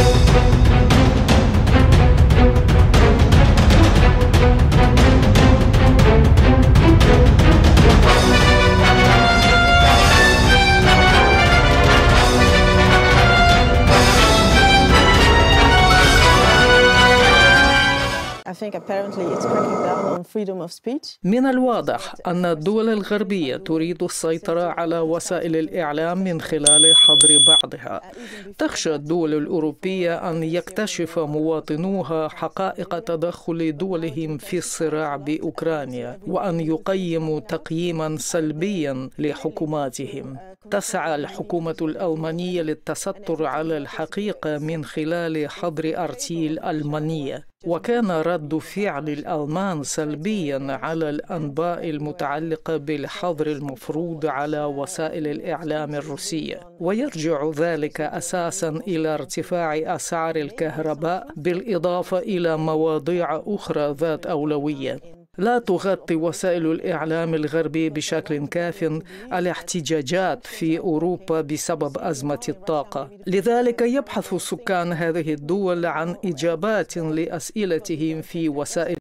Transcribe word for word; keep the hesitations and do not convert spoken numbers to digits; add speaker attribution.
Speaker 1: من الواضح أن الدول الغربية تريد السيطرة على وسائل الإعلام من خلال حظر بعضها. تخشى الدول الأوروبية أن يكتشف مواطنوها حقائق تدخل دولهم في الصراع بأوكرانيا وأن يقيموا تقييما سلبيا لحكوماتهم. تسعى الحكومة الألمانية للتستر على الحقيقة من خلال حظر أرتيل ألمانية، وكان رد فعل الألمان سلبيا على الأنباء المتعلقة بالحظر المفروض على وسائل الإعلام الروسية، ويرجع ذلك أساسا إلى ارتفاع أسعار الكهرباء بالإضافة إلى مواضيع أخرى ذات أولوية. لا تغطي وسائل الإعلام الغربي بشكل كاف الاحتجاجات في أوروبا بسبب أزمة الطاقة، لذلك يبحث سكان هذه الدول عن إجابات لأسئلتهم في وسائل